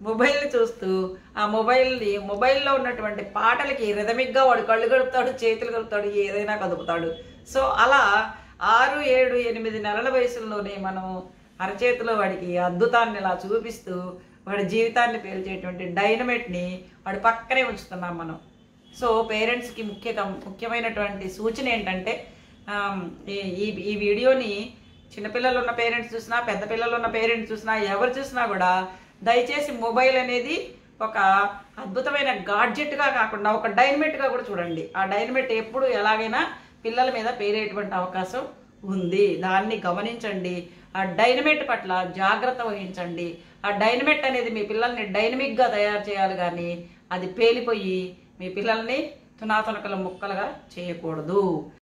మొబైల్ని చూస్తూ ఆ మొబైల్లో ఉన్నటువంటి పాటలకి రిథమిక్గా వాడు కళ్ళు కలుపుతాడు, చేతులు కలుపుతాడు, ఏదైనా కదుపుతాడు. సో అలా 6, 7, 8 నెలల వయసులోనే మనం అరచేతిలో వాడికి అద్భుతాన్ని ఇలా చూపిస్తూ వాడి జీవితాన్ని పేల్చేటువంటి డైనమైట్ని వాడి పక్కనే ఉంచుతున్నాం మనం. సో పేరెంట్స్కి ముఖ్యమైనటువంటి సూచన ఏంటంటే ఈ వీడియోని చిన్నపిల్లలు ఉన్న పేరెంట్స్ చూసినా, పెద్ద పిల్లలు ఉన్న పేరెంట్స్ చూసినా, ఎవరు చూసినా కూడా దయచేసి మొబైల్ అనేది ఒక అద్భుతమైన గాడ్జెట్గా కాకుండా ఒక డైనమైట్గా కూడా చూడండి. ఆ డైనమైట్ ఎప్పుడు ఎలాగైనా పిల్లల మీద పేరేటువంటి అవకాశం ఉంది. దాన్ని గమనించండి. ఆ డైనమైట్ పట్ల జాగ్రత్త వహించండి. ఆ డైనమైట్ అనేది మీ పిల్లల్ని డైనమిక్గా తయారు చేయాలి, కానీ అది పేలిపోయి మీ పిల్లల్ని తునాతునకల ముక్కలుగా చేయకూడదు.